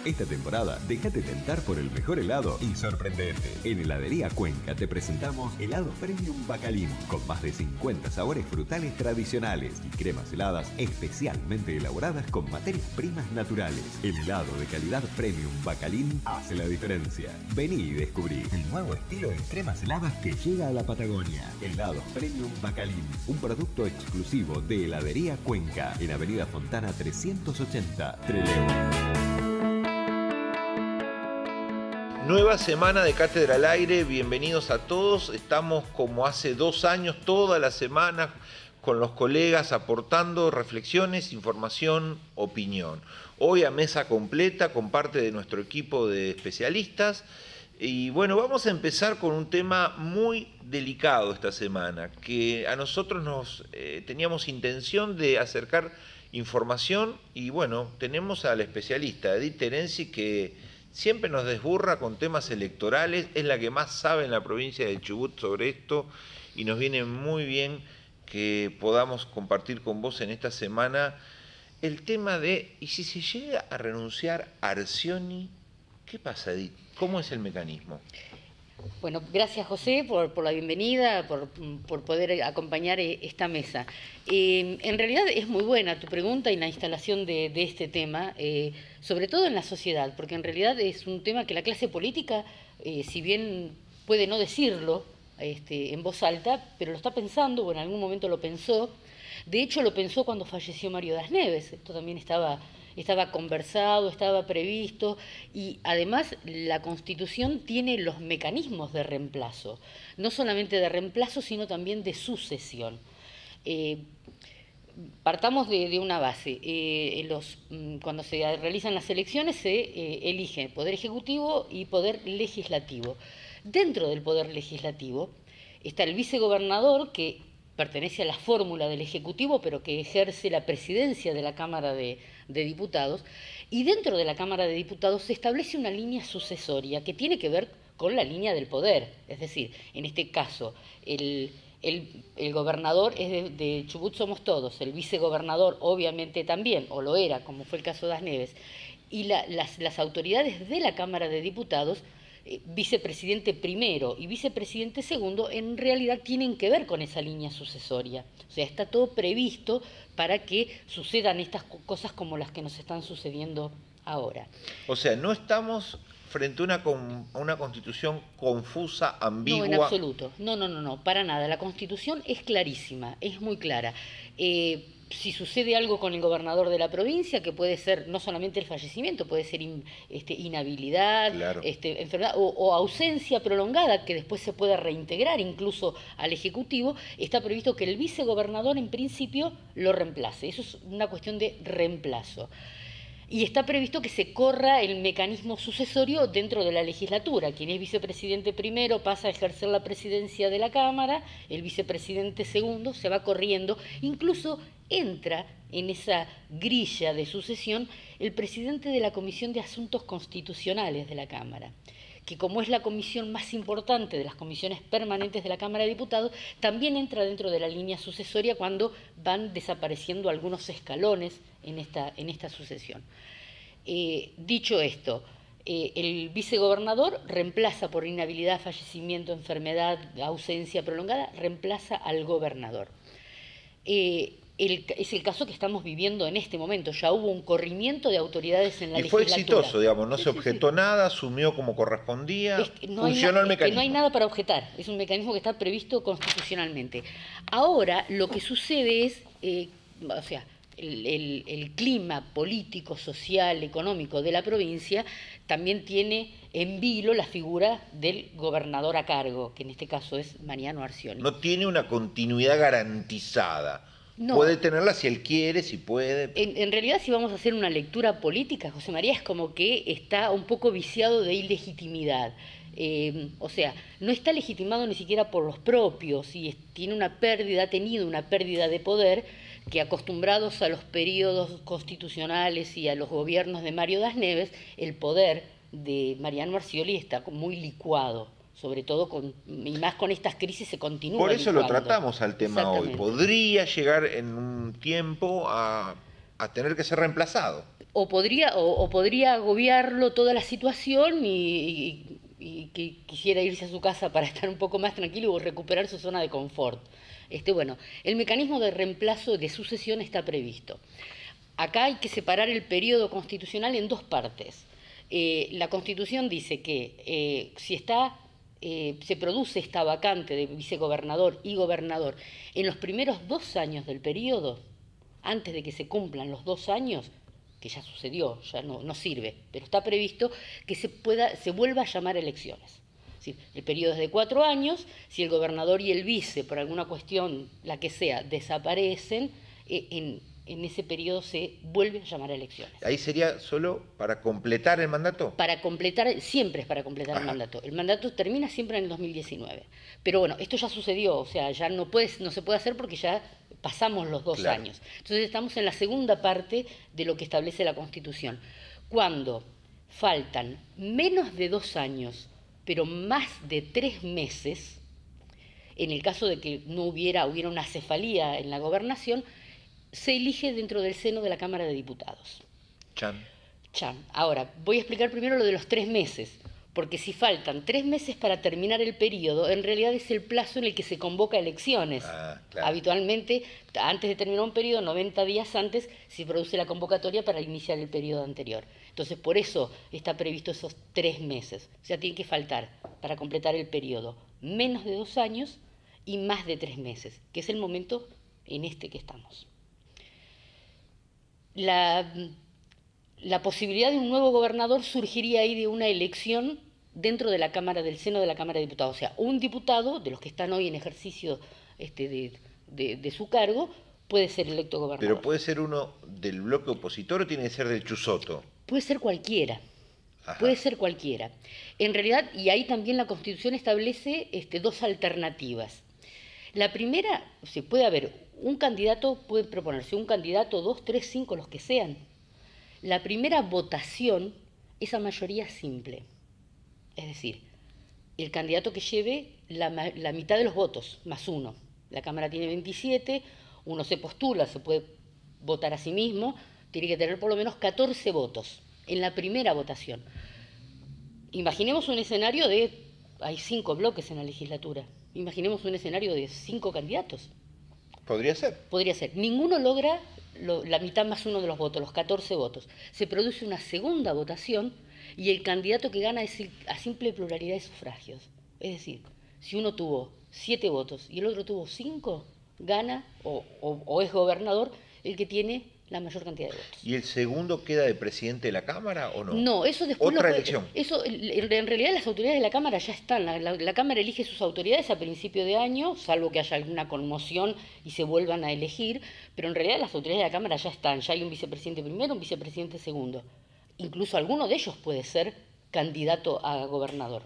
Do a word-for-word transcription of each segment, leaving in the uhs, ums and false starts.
Esta temporada, déjate tentar por el mejor helado y sorprendete. En Heladería Cuenca te presentamos helado Premium Bacalín, con más de cincuenta sabores frutales tradicionales y cremas heladas especialmente elaboradas con materias primas naturales. El helado de calidad Premium Bacalín hace la diferencia. Vení y descubrí el nuevo estilo de cremas heladas que llega a la Patagonia. Helados Premium Bacalín, un producto exclusivo de Heladería Cuenca, en Avenida Fontana trescientos ochenta, Trelew. Nueva semana de Cátedra al Aire, bienvenidos a todos. Estamos como hace dos años, todas las semanas, con los colegas aportando reflexiones, información, opinión. Hoy a mesa completa con parte de nuestro equipo de especialistas. Y bueno, vamos a empezar con un tema muy delicado esta semana, que a nosotros nos eh, teníamos intención de acercar información y bueno, tenemos al especialista Edith Terenzi, que siempre nos desburra con temas electorales, es la que más sabe en la provincia de Chubut sobre esto y nos viene muy bien que podamos compartir con vos en esta semana el tema de, ¿y si se llega a renunciar a Arcioni? ¿Qué pasa, Edith? ¿Cómo es el mecanismo? Bueno, gracias José por, por la bienvenida, por, por poder acompañar esta mesa. Eh, en realidad es muy buena tu pregunta y la instalación de, de este tema, eh, sobre todo en la sociedad, porque en realidad es un tema que la clase política, eh, si bien puede no decirlo este, en voz alta, pero lo está pensando, o en algún momento lo pensó. De hecho, lo pensó cuando falleció Mario Das Neves. Esto también estaba... Estaba conversado, estaba previsto y además la Constitución tiene los mecanismos de reemplazo, no solamente de reemplazo, sino también de sucesión. Eh, partamos de, de una base. Eh, los, cuando se realizan las elecciones se eh, elige Poder Ejecutivo y Poder Legislativo. Dentro del Poder Legislativo está el vicegobernador, que pertenece a la fórmula del Ejecutivo, pero que ejerce la presidencia de la Cámara de, de Diputados, y dentro de la Cámara de Diputados se establece una línea sucesoria que tiene que ver con la línea del poder. Es decir, en este caso, el, el, el gobernador es de, de Chubut Somos Todos, el vicegobernador obviamente también, o lo era, como fue el caso de Das Neves, y la, las, las autoridades de la Cámara de Diputados, vicepresidente primero y vicepresidente segundo, en realidad tienen que ver con esa línea sucesoria. O sea, está todo previsto para que sucedan estas cosas como las que nos están sucediendo ahora. O sea, no estamos frente a una, a una constitución confusa, ambigua. No, en absoluto. No, no, no, no, para nada. La constitución es clarísima, es muy clara. Eh, si sucede algo con el gobernador de la provincia, que puede ser no solamente el fallecimiento, puede ser in, este, inhabilidad, claro. este, enfermedad o, o ausencia prolongada, que después se pueda reintegrar incluso al Ejecutivo, está previsto que el vicegobernador en principio lo reemplace. Eso es una cuestión de reemplazo. Y está previsto que se corra el mecanismo sucesorio dentro de la legislatura. Quien es vicepresidente primero pasa a ejercer la presidencia de la Cámara, el vicepresidente segundo se va corriendo, incluso entra en esa grilla de sucesión el presidente de la Comisión de Asuntos Constitucionales de la Cámara, que como es la comisión más importante de las comisiones permanentes de la Cámara de Diputados, también entra dentro de la línea sucesoria cuando van desapareciendo algunos escalones en esta, en esta sucesión. Eh, dicho esto, eh, el vicegobernador reemplaza por inhabilidad, fallecimiento, enfermedad, ausencia prolongada, reemplaza al gobernador. Eh, El, es el caso que estamos viviendo en este momento. Ya hubo un corrimiento de autoridades en la y legislatura. Y fue exitoso, digamos, no sí, se sí, objetó sí. nada, asumió como correspondía, es que no funcionó hay el mecanismo. Es que no hay nada para objetar, es un mecanismo que está previsto constitucionalmente. Ahora, lo que sucede es, eh, o sea, el, el, el clima político, social, económico de la provincia también tiene en vilo la figura del gobernador a cargo, que en este caso es Mariano Arcioni. No tiene una continuidad garantizada. No. Puede tenerla si él quiere, si puede. En, en realidad, si vamos a hacer una lectura política, José María, es como que está un poco viciado de ilegitimidad. Eh, o sea, no está legitimado ni siquiera por los propios y es, tiene una pérdida, ha tenido una pérdida de poder que, acostumbrados a los periodos constitucionales y a los gobiernos de Mario Das Neves, el poder de Mariano Arcioni está muy licuado. Sobre todo, con, y más con estas crisis se continúa. Por eso licuando. Lo tratamos al tema hoy. Podría llegar en un tiempo a, a tener que ser reemplazado. o podría, o, o podría agobiarlo toda la situación y, y, y que quisiera irse a su casa para estar un poco más tranquilo o recuperar su zona de confort. Este, bueno, el mecanismo de reemplazo de sucesión está previsto. Acá hay que separar el periodo constitucional en dos partes. Eh, la Constitución dice que eh, si está, eh, se produce esta vacante de vicegobernador y gobernador en los primeros dos años del periodo, antes de que se cumplan los dos años, que ya sucedió, ya no, no sirve, pero está previsto que se, pueda, se vuelva a llamar elecciones. Es decir, el periodo es de cuatro años, si el gobernador y el vice, por alguna cuestión, la que sea, desaparecen, eh, en, en ese periodo se vuelve a llamar a elecciones. ¿Ahí sería solo para completar el mandato? Para completar, siempre es para completar Ajá. el mandato. El mandato termina siempre en el dos mil diecinueve. Pero bueno, esto ya sucedió, o sea, ya no, puedes, no se puede hacer porque ya pasamos los dos claro. años. Entonces estamos en la segunda parte de lo que establece la Constitución. Cuando faltan menos de dos años, pero más de tres meses, en el caso de que no hubiera, hubiera una cefalía en la gobernación, se elige dentro del seno de la Cámara de Diputados. Chan. Chan. Ahora, voy a explicar primero lo de los tres meses, porque si faltan tres meses para terminar el periodo, en realidad es el plazo en el que se convoca elecciones. Ah, claro. Habitualmente, antes de terminar un periodo, noventa días antes, se produce la convocatoria para iniciar el periodo anterior. Entonces, por eso está previsto esos tres meses. O sea, tiene que faltar, para completar el periodo, menos de dos años y más de tres meses, que es el momento en este que estamos. La, la posibilidad de un nuevo gobernador surgiría ahí de una elección dentro de la Cámara, del seno de la Cámara de Diputados. O sea, un diputado, de los que están hoy en ejercicio este, de, de, de su cargo, puede ser electo gobernador. ¿Pero puede ser uno del bloque opositor o tiene que ser del Chusoto? Puede ser cualquiera. Ajá. Puede ser cualquiera. En realidad, y ahí también la Constitución establece este, dos alternativas. La primera, se puede haber un candidato, puede proponerse un candidato, dos, tres, cinco, los que sean. La primera votación es a mayoría simple. Es decir, el candidato que lleve la, la mitad de los votos, más uno. La Cámara tiene veintisiete, uno se postula, se puede votar a sí mismo, tiene que tener por lo menos catorce votos en la primera votación. Imaginemos un escenario de, hay cinco bloques en la legislatura, imaginemos un escenario de cinco candidatos. Podría ser. Podría ser. Ninguno logra lo, la mitad más uno de los votos, los catorce votos. Se produce una segunda votación y el candidato que gana es a simple pluralidad de sufragios. Es decir, si uno tuvo siete votos y el otro tuvo cinco, gana o, o, o es gobernador el que tiene la mayor cantidad de votos. ¿Y el segundo queda de presidente de la Cámara o no? No, eso después... Otra lo, elección. Eso, en, en realidad las autoridades de la Cámara ya están. La, la, la Cámara elige sus autoridades a principio de año, salvo que haya alguna conmoción y se vuelvan a elegir, pero en realidad las autoridades de la Cámara ya están. Ya hay un vicepresidente primero, un vicepresidente segundo. Incluso alguno de ellos puede ser candidato a gobernador.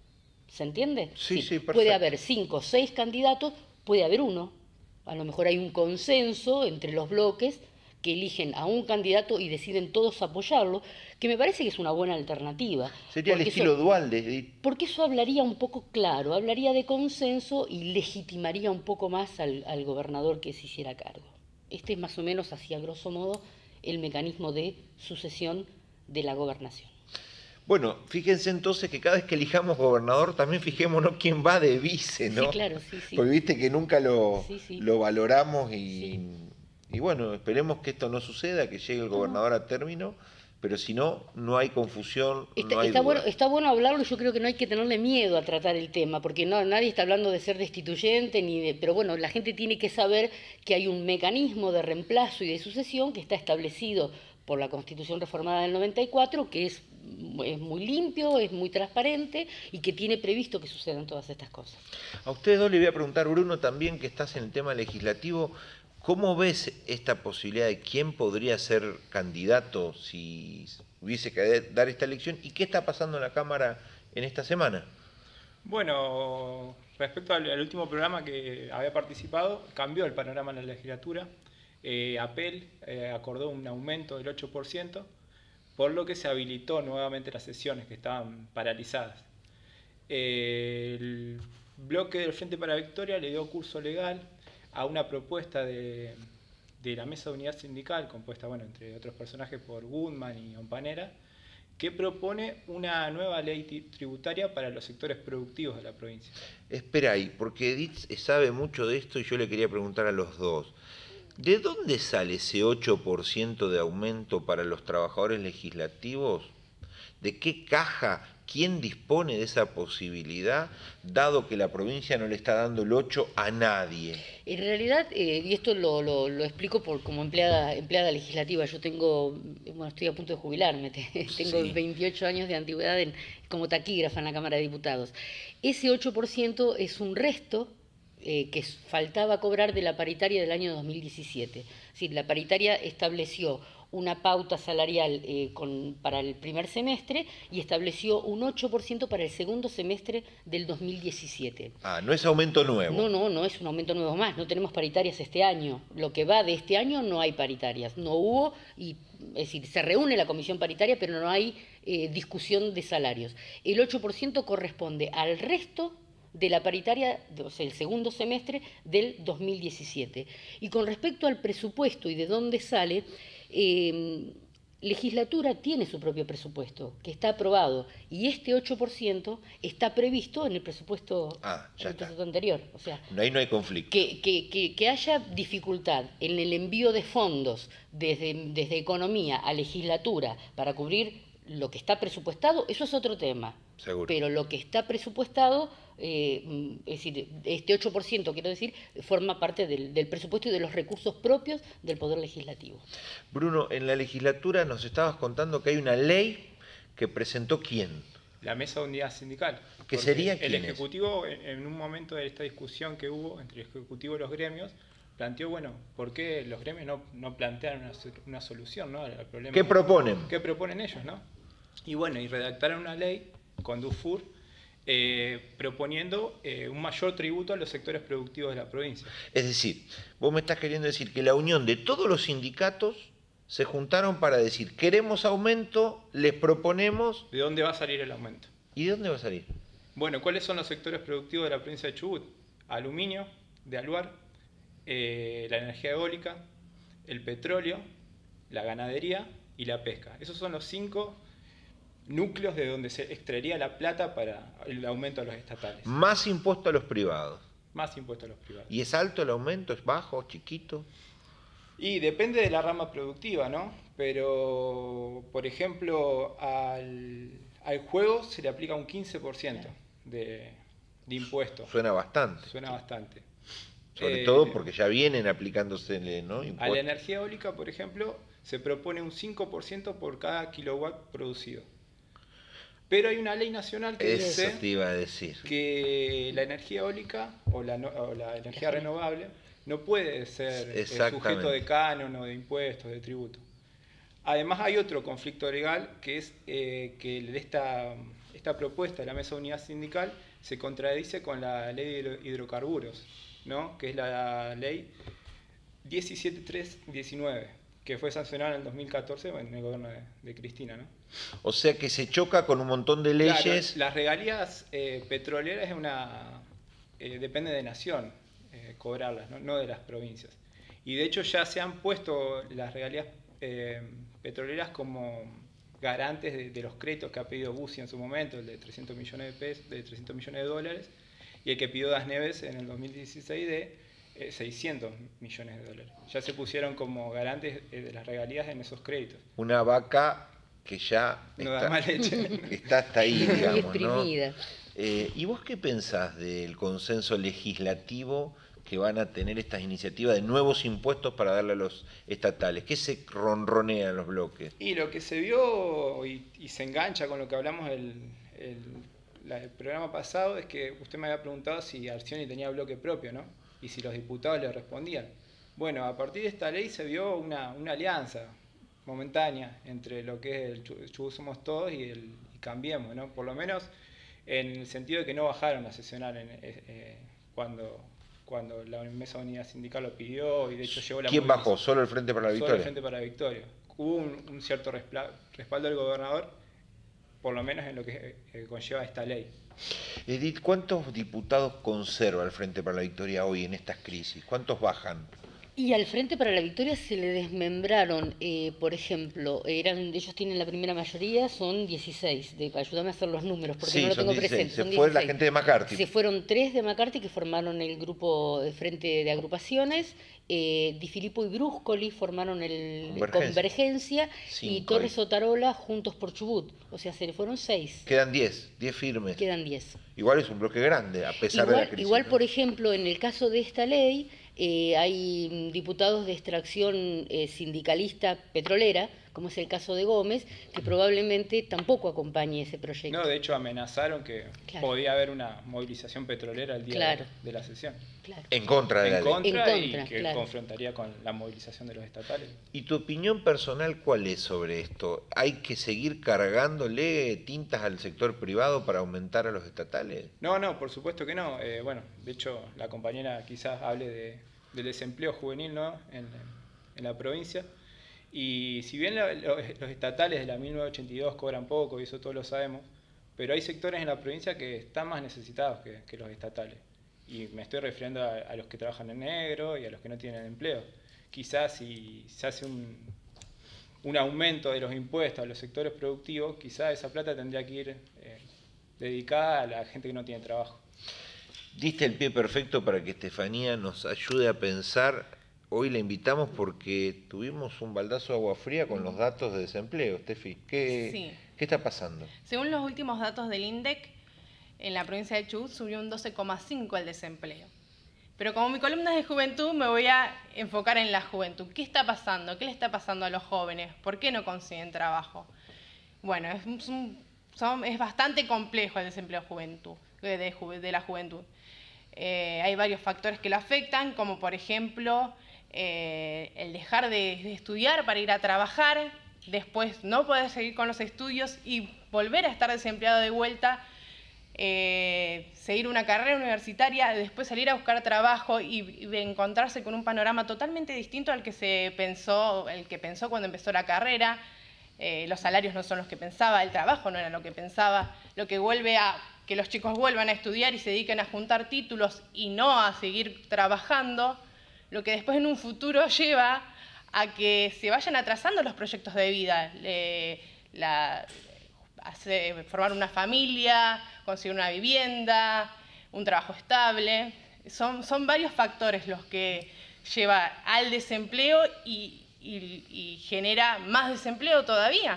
¿Se entiende? Sí, sí, sí, perfecto. Puede haber cinco o seis candidatos, puede haber uno. A lo mejor hay un consenso entre los bloques que eligen a un candidato y deciden todos apoyarlo, que me parece que es una buena alternativa. Sería el estilo eso, dual de... Porque eso hablaría un poco claro, hablaría de consenso y legitimaría un poco más al, al gobernador que se hiciera cargo. Este es más o menos, así a grosso modo, el mecanismo de sucesión de la gobernación. Bueno, fíjense entonces que cada vez que elijamos gobernador, también fijémonos quién va de vice, ¿no? Sí, claro, sí, sí. Porque viste que nunca lo, sí, sí. lo valoramos y... Sí. Y bueno, esperemos que esto no suceda, que llegue el gobernador a término, pero si no, no hay confusión, está, no hay está duda. Bueno, está bueno hablarlo, yo creo que no hay que tenerle miedo a tratar el tema, porque no, nadie está hablando de ser destituyente, ni de, pero bueno, la gente tiene que saber que hay un mecanismo de reemplazo y de sucesión que está establecido por la Constitución reformada del noventa y cuatro, que es, es muy limpio, es muy transparente y que tiene previsto que sucedan todas estas cosas. A ustedes dos le voy a preguntar, Bruno, también que estás en el tema legislativo, ¿cómo ves esta posibilidad de quién podría ser candidato si hubiese que dar esta elección? ¿Y qué está pasando en la Cámara en esta semana? Bueno, respecto al, al último programa que había participado, cambió el panorama en la legislatura. Eh, APEL eh, acordó un aumento del ocho por ciento, por lo que se habilitó nuevamente las sesiones que estaban paralizadas. Eh, el bloque del Frente para la Victoria le dio curso legal a una propuesta de, de la Mesa de Unidad Sindical, compuesta, bueno, entre otros personajes por Goodman y Ompanera, que propone una nueva ley tributaria para los sectores productivos de la provincia. Espera ahí, porque Edith sabe mucho de esto y yo le quería preguntar a los dos. ¿De dónde sale ese ocho por ciento de aumento para los trabajadores legislativos? ¿De qué caja? ¿Quién dispone de esa posibilidad, dado que la provincia no le está dando el ocho a nadie? En realidad, eh, y esto lo, lo, lo explico por, como empleada, empleada legislativa, yo tengo, bueno, estoy a punto de jubilarme, tengo sí. veintiocho años de antigüedad en, como taquígrafa en la Cámara de Diputados. Ese ocho por ciento es un resto eh, que faltaba cobrar de la paritaria del año dos mil diecisiete. Es decir, la paritaria estableció una pauta salarial eh, con, para el primer semestre y estableció un ocho por ciento para el segundo semestre del dos mil diecisiete. Ah, no es aumento nuevo. No, no, no es un aumento nuevo más. No tenemos paritarias este año. Lo que va de este año no hay paritarias. No hubo, y, es decir, se reúne la comisión paritaria, pero no hay eh, discusión de salarios. El ocho por ciento corresponde al resto de la paritaria, o sea, el segundo semestre del dos mil diecisiete. Y con respecto al presupuesto y de dónde sale, Eh, legislatura tiene su propio presupuesto, que está aprobado, y este ocho por ciento está previsto en el presupuesto, ah, ya el presupuesto anterior. O sea, ahí no hay conflicto. Que, que, que, que haya dificultad en el envío de fondos desde, desde Economía a Legislatura para cubrir lo que está presupuestado, eso es otro tema. Seguro. Pero lo que está presupuestado, eh, es decir, este ocho por ciento, quiero decir, forma parte del, del presupuesto y de los recursos propios del Poder Legislativo. Bruno, en la legislatura nos estabas contando que hay una ley que presentó ¿quién? La Mesa de Unidad Sindical. ¿Qué sería quién El Ejecutivo, es? en un momento de esta discusión que hubo entre el Ejecutivo y los gremios, planteó, bueno, ¿por qué los gremios no, no plantean una, una solución, ¿no?, al problema? ¿Qué proponen? ¿Qué proponen ellos, no? Y bueno, y redactaron una ley con Dufour eh, proponiendo eh, un mayor tributo a los sectores productivos de la provincia. Es decir, vos me estás queriendo decir que la unión de todos los sindicatos se juntaron para decir, queremos aumento, les proponemos... ¿De dónde va a salir el aumento? ¿Y de dónde va a salir? Bueno, ¿cuáles son los sectores productivos de la provincia de Chubut? Aluminio, de Aluar, eh, la energía eólica, el petróleo, la ganadería y la pesca. Esos son los cinco núcleos de donde se extraería la plata para el aumento a los estatales. Más impuesto a los privados. Más impuesto a los privados. ¿Y es alto el aumento? ¿Es bajo? ¿Chiquito? Y depende de la rama productiva, ¿no? Pero, por ejemplo, al, al juego se le aplica un quince por ciento de, de impuesto. Suena bastante. Suena bastante. Sobre eh, todo porque ya vienen aplicándose, ¿no?, impuestos. A la energía eólica, por ejemplo, se propone un cinco por ciento por cada kilowatt producido. Pero hay una ley nacional que Eso dice te iba a decir. que la energía eólica o la, no, o la energía renovable no puede ser eh, sujeto de canon o de impuestos, de tributo. Además hay otro conflicto legal que es eh, que esta, esta propuesta de la Mesa de Unidad Sindical se contradice con la ley de hidrocarburos, ¿no?, que es la ley diecisiete mil trescientos diecinueve, que fue sancionada en el dos mil catorce en el gobierno de, de Cristina, ¿no? O sea que se choca con un montón de leyes. Claro, las regalías eh, petroleras es una eh, depende de nación eh, cobrarlas, ¿no? No de las provincias. Y de hecho ya se han puesto las regalías eh, petroleras como garantes de, de los créditos que ha pedido Bussi en su momento, el de trescientos millones de pesos, de trescientos millones de dólares, y el que pidió Das Neves en el dos mil dieciséis de eh, seiscientos millones de dólares. Ya se pusieron como garantes eh, de las regalías en esos créditos. Una vaca que ya no está, da más leche. Está hasta ahí, digamos, ¿no? Eh, ¿Y vos qué pensás del consenso legislativo que van a tener estas iniciativas de nuevos impuestos para darle a los estatales? ¿Qué se ronronea en los bloques? Y lo que se vio y, y se engancha con lo que hablamos el, el, la, el programa pasado es que usted me había preguntado si Arcioni tenía bloque propio, ¿no? Y si los diputados le respondían. Bueno, a partir de esta ley se vio una, una alianza momentánea entre lo que es el Chubut Somos Todos y el y Cambiemos, ¿no? Por lo menos en el sentido de que no bajaron a sesionar en, eh, cuando, cuando la Mesa de Unidad Sindical lo pidió y de hecho llegó la... ¿Quién bajó? ¿Solo el Frente para la Victoria? Solo el Frente para la Victoria. Hubo un, un cierto respaldo del gobernador, por lo menos en lo que eh, conlleva esta ley. Edith, ¿cuántos diputados conserva el Frente para la Victoria hoy en estas crisis? ¿Cuántos bajan? Y al Frente para la Victoria se le desmembraron, eh, por ejemplo, eran, ellos tienen la primera mayoría, son dieciséis, de, ayúdame a hacer los números porque sí, no lo son tengo dieciséis. presente. Se son fue dieciséis. la gente de McCarthy. Se fueron tres de McCarthy que formaron el grupo de Frente de Agrupaciones, eh, Di Filippo y Bruscoli formaron el Convergencia, Convergencia y Cinco, Torres Otarola Juntos por Chubut, o sea, se le fueron seis. Quedan diez, diez firmes. Quedan diez. Igual es un bloque grande, a pesar Igual, de la crisis. igual ¿no? por ejemplo, en el caso de esta ley, eh, hay diputados de extracción eh, sindicalista petrolera, como es el caso de Gómez, que probablemente tampoco acompañe ese proyecto. No, de hecho amenazaron que Claro. podía haber una movilización petrolera el día Claro. de, de la sesión. Claro. En contra de En la ley. contra, En contra, y que claro. confrontaría con la movilización de los estatales. ¿Y tu opinión personal cuál es sobre esto? ¿Hay que seguir cargándole tintas al sector privado para aumentar a los estatales? No, no, por supuesto que no. Eh, bueno, de hecho, la compañera quizás hable de, del desempleo juvenil, ¿no? en, en la provincia. Y si bien lo, lo, los estatales de la mil novecientos ochenta y dos cobran poco, y eso todos lo sabemos, pero hay sectores en la provincia que están más necesitados que, que los estatales. Y me estoy refiriendo a, a los que trabajan en negro y a los que no tienen empleo. Quizás si se hace un, un aumento de los impuestos a los sectores productivos, quizás esa plata tendría que ir eh, dedicada a la gente que no tiene trabajo. Diste el pie perfecto para que Estefanía nos ayude a pensar. Hoy la invitamos porque tuvimos un baldazo de agua fría con los datos de desempleo. Estefi, ¿qué, Sí. ¿qué está pasando? Según los últimos datos del INDEC, en la provincia de Chubut subió un doce coma cinco el desempleo. Pero como mi columna es de juventud, me voy a enfocar en la juventud. ¿Qué está pasando? ¿Qué le está pasando a los jóvenes? ¿Por qué no consiguen trabajo? Bueno, es, un, son, es bastante complejo el desempleo juventud, de, de, de la juventud. Eh, hay varios factores que lo afectan, como por ejemplo eh, el dejar de, de estudiar para ir a trabajar, después no poder seguir con los estudios y volver a estar desempleado de vuelta, eh, seguir una carrera universitaria, después salir a buscar trabajo y, y encontrarse con un panorama totalmente distinto al que se pensó, el que pensó cuando empezó la carrera. Eh, los salarios no son los que pensaba, el trabajo no era lo que pensaba, lo que vuelve a que los chicos vuelvan a estudiar y se dediquen a juntar títulos y no a seguir trabajando, lo que después en un futuro lleva a que se vayan atrasando los proyectos de vida, eh, la, hacer, formar una familia, conseguir una vivienda, un trabajo estable. Son, son varios factores los que lleva al desempleo y, y, y genera más desempleo todavía,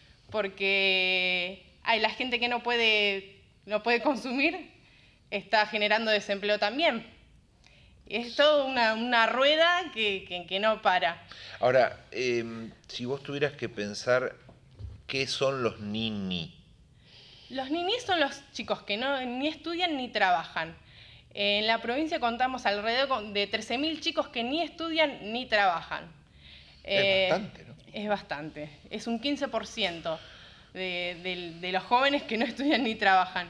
porque hay la gente que no puede, no puede consumir, está generando desempleo también. Es toda una, una rueda que, que, que no para. Ahora, eh, si vos tuvieras que pensar qué son los nini. Los ninis son los chicos que no, ni estudian ni trabajan. En la provincia contamos alrededor de trece mil chicos que ni estudian ni trabajan. Es Eh, bastante, ¿no? Es bastante. Es un quince por ciento de, de, de los jóvenes que no estudian ni trabajan.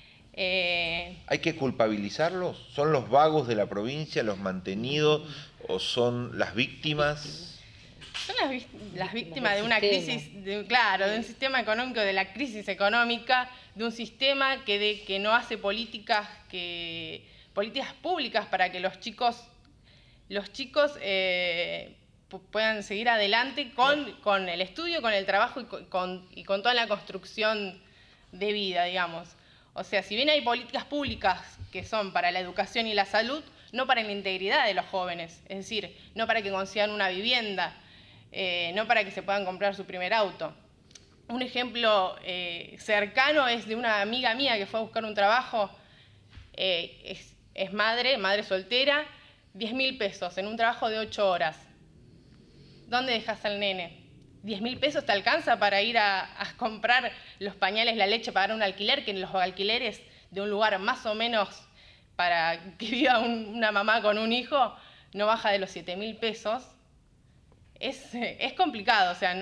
Eh, ¿Hay que culpabilizarlos? ¿Son los vagos de la provincia, los mantenidos, o son las víctimas? Son las, las víctimas de del una sistema. crisis, de, claro, de un sistema económico, de la crisis económica, de un sistema que, de, que no hace políticas, que, políticas públicas para que los chicos, los chicos eh, puedan seguir adelante con, con el estudio, con el trabajo y con, y con toda la construcción de vida, digamos. O sea, si bien hay políticas públicas que son para la educación y la salud, no para la integridad de los jóvenes, es decir, no para que consigan una vivienda, eh, no para que se puedan comprar su primer auto. Un ejemplo eh, cercano es de una amiga mía que fue a buscar un trabajo, eh, es, es madre, madre soltera, diez mil pesos en un trabajo de ocho horas. ¿Dónde dejas al nene? diez mil pesos te alcanza para ir a, a comprar los pañales, la leche, pagar un alquiler, que en los alquileres de un lugar más o menos para que viva un, una mamá con un hijo no baja de los siete mil pesos. Es, es complicado, o sea,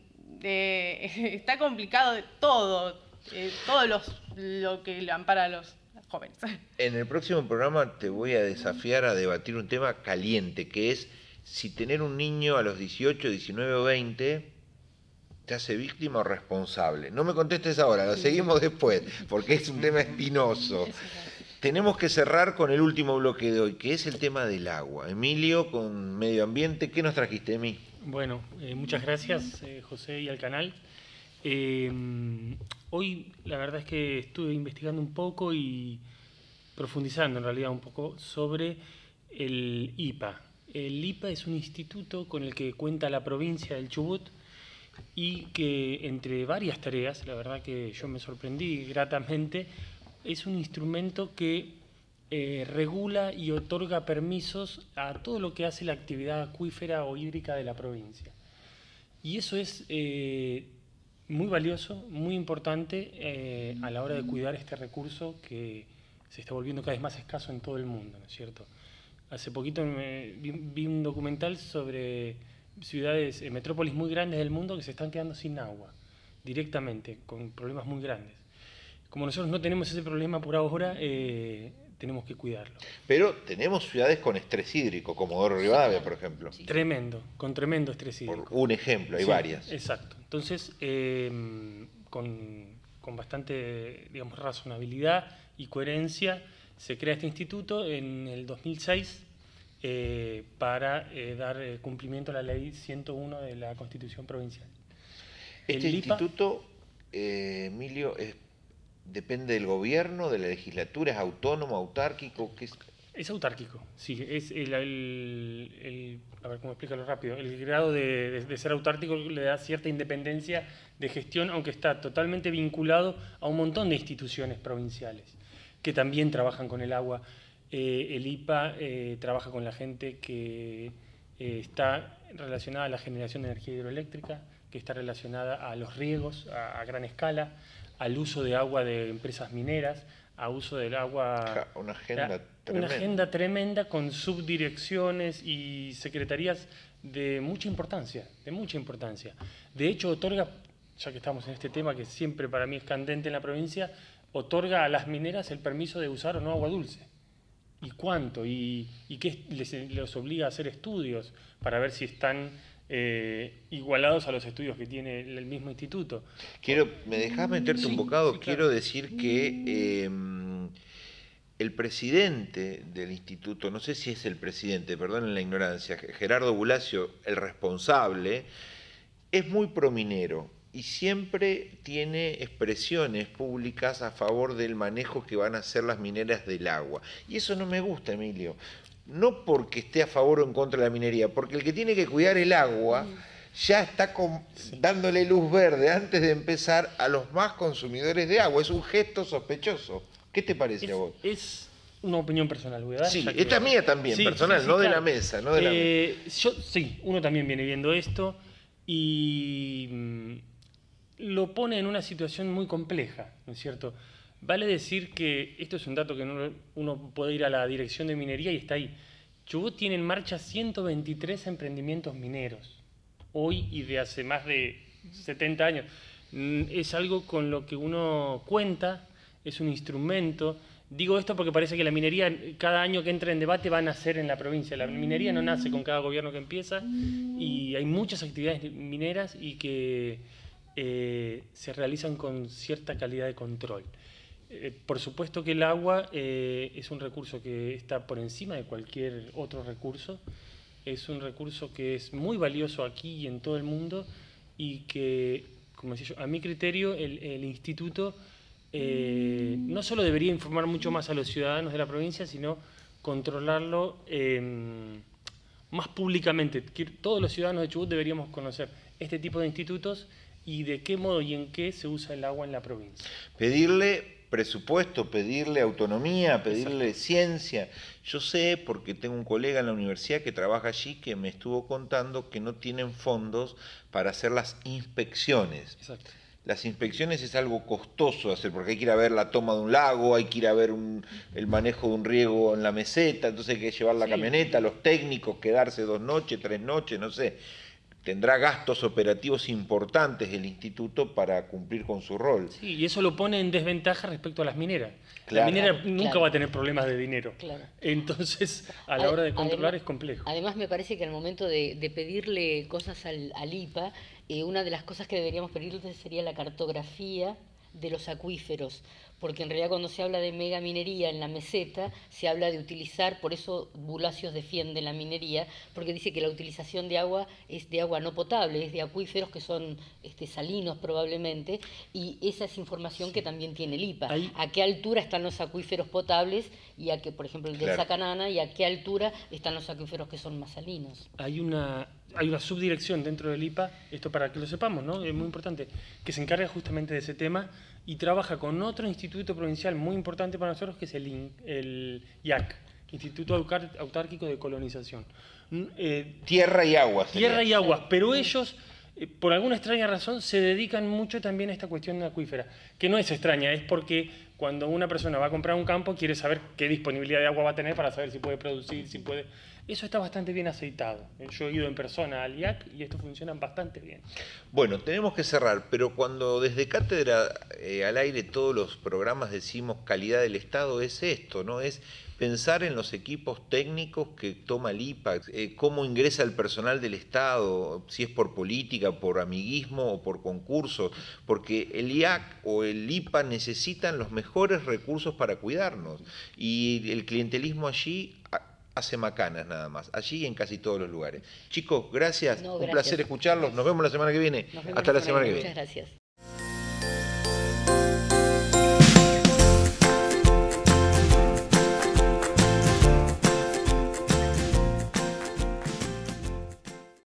de, está complicado de todo, eh, todo los, lo que le ampara a los jóvenes. En el próximo programa te voy a desafiar a debatir un tema caliente, que es si tener un niño a los dieciocho, diecinueve o veinte te hace víctima o responsable. No me contestes ahora, lo seguimos después, porque es un tema espinoso. tenemos que cerrar con el último bloque de hoy, que es el tema del agua. Emilio, con Medio Ambiente, ¿qué nos trajiste, Emi? Bueno, eh, muchas gracias, eh, José, y al canal. Eh, hoy la verdad es que estuve investigando un poco y profundizando en realidad un poco sobre el I P A. El I P A es un instituto con el que cuenta la provincia del Chubut y que entre varias tareas, la verdad que yo me sorprendí gratamente, es un instrumento que eh, regula y otorga permisos a todo lo que hace la actividad acuífera o hídrica de la provincia. Y eso es eh, muy valioso, muy importante eh, a la hora de cuidar este recurso que se está volviendo cada vez más escaso en todo el mundo, ¿no es cierto? Hace poquito me, vi, vi un documental sobre ciudades, eh, metrópolis muy grandes del mundo que se están quedando sin agua, directamente, con problemas muy grandes. Como nosotros no tenemos ese problema por ahora, eh, tenemos que cuidarlo. Pero tenemos ciudades con estrés hídrico, como Comodoro Rivadavia, por ejemplo. Sí. Tremendo, con tremendo estrés hídrico. Por un ejemplo, hay Sí, varias. Exacto. Entonces, eh, con, con bastante, digamos, razonabilidad y coherencia, se crea este instituto en el dos mil seis eh, para eh, dar eh, cumplimiento a la ley ciento uno de la Constitución Provincial. Este El I P A, instituto, eh, Emilio, es, depende del gobierno, de la legislatura, es autónomo, autárquico, ¿qué es? es autárquico, sí, es el, el, el- a ver cómo explicarlo rápido, el grado de, de- de ser autárquico le da cierta independencia de gestión, aunque está totalmente vinculado a un montón de instituciones provinciales que también trabajan con el agua. Eh, el I P A eh, trabaja con la gente que eh, está relacionada a la generación de energía hidroeléctrica, que está relacionada a los riegos a, a gran escala, al uso de agua de empresas mineras, a uso del agua... Una agenda Una tremenda. agenda tremenda con subdirecciones y secretarías de mucha importancia, de mucha importancia. De hecho, otorga, ya que estamos en este tema que siempre para mí es candente en la provincia, otorga a las mineras el permiso de usar o no agua dulce. ¿Y cuánto? ¿Y, y qué les, les obliga a hacer estudios para ver si están eh, igualados a los estudios que tiene el mismo instituto? Quiero, ¿me dejás meterte Sí, un bocado? sí, claro. Quiero decir que eh, el presidente del instituto, no sé si es el presidente, perdonen la ignorancia, Gerardo Bulacio, el responsable, es muy prominero y siempre tiene expresiones públicas a favor del manejo que van a hacer las mineras del agua. Y eso no me gusta, Emilio. No porque esté a favor o en contra de la minería, porque el que tiene que cuidar el agua ya está con- dándole luz verde antes de empezar a los más consumidores de agua. Es un gesto sospechoso. ¿Qué te parece Es, a vos? es una opinión personal, ¿verdad? Sí, Ya que- esta es mía también, Sí, personal, sí, sí, no de claro. la mesa, no de la Eh, yo, sí, uno también viene viendo esto y mm, lo pone en una situación muy compleja, ¿no es cierto? Vale decir que esto es un dato que uno, uno puede ir a la dirección de minería y está ahí. Chubut tiene en marcha ciento veintitrés emprendimientos mineros, hoy y de hace más de setenta años. Mm, Es algo con lo que uno cuenta, es un instrumento. Digo esto porque parece que la minería, cada año que entra en debate, va a nacer en la provincia. La minería no nace con cada gobierno que empieza y hay muchas actividades mineras y que eh, se realizan con cierta calidad de control. Eh, por supuesto que el agua eh, es un recurso que está por encima de cualquier otro recurso. Es un recurso que es muy valioso aquí y en todo el mundo y que, como decía yo, a mi criterio, el, el instituto eh, no solo debería informar mucho más a los ciudadanos de la provincia, sino controlarlo eh, más públicamente. Que todos los ciudadanos de Chubut deberíamos conocer este tipo de institutos y de qué modo y en qué se usa el agua en la provincia. Pedirle presupuesto, pedirle autonomía, pedirle ciencia. Yo sé, porque tengo un colega en la universidad que trabaja allí, que me estuvo contando que no tienen fondos para hacer las inspecciones. Exacto. Las inspecciones es algo costoso de hacer, porque hay que ir a ver la toma de un lago, hay que ir a ver un- el manejo de un riego en la meseta, entonces hay que llevar la Sí. camioneta, los técnicos, quedarse dos noches, tres noches, no sé. Tendrá gastos operativos importantes el instituto para cumplir con su rol. Sí, y eso lo pone en desventaja respecto a las mineras. Claro. La minera Claro, nunca claro. va a tener problemas de dinero. Claro. Entonces, a la Ade- hora de controlar además- es complejo. Además, me parece que al momento de, de pedirle cosas al, al I P A, eh, una de las cosas que deberíamos pedirle sería la cartografía de los acuíferos, porque en realidad cuando se habla de megaminería en la meseta, se habla de utilizar, por eso Bulacios defiende la minería, porque dice que la utilización de agua es de agua no potable, es de acuíferos que son este, salinos probablemente, y esa es información sí. que también tiene el I P A. Ahí. ¿A qué altura están los acuíferos potables? Y a qué, por ejemplo, el de claro. Sacanana, y a qué altura están los acuíferos que son más salinos. Hay una, hay una subdirección dentro del I P A, esto para que lo sepamos, ¿no? Es muy importante, que se encarga justamente de ese tema y trabaja con otro instituto provincial muy importante para nosotros, que es el, el I A C, Instituto Autárquico de Colonización. Eh, tierra y agua. Tierra sería. y agua, pero ellos, eh, por alguna extraña razón, se dedican mucho también a esta cuestión de acuífera, que no es extraña, es porque cuando una persona va a comprar un campo quiere saber qué disponibilidad de agua va a tener para saber si puede producir, si puede... Eso está bastante bien aceitado. Yo he ido en persona al I A C y esto funciona bastante bien. Bueno, tenemos que cerrar, pero cuando desde Cátedra eh, al Aire todos los programas decimos calidad del Estado, es esto, ¿no? Es pensar en los equipos técnicos que toma el I P A, eh, cómo ingresa el personal del Estado, si es por política, por amiguismo o por concursos, porque el I A C o el I P A necesitan los mejores recursos para cuidarnos y el clientelismo allí hace macanas nada más, allí y en casi todos los lugares. Chicos, gracias, no, gracias. Un placer escucharlos, nos vemos la semana que viene, hasta la semana que viene. Muchas gracias.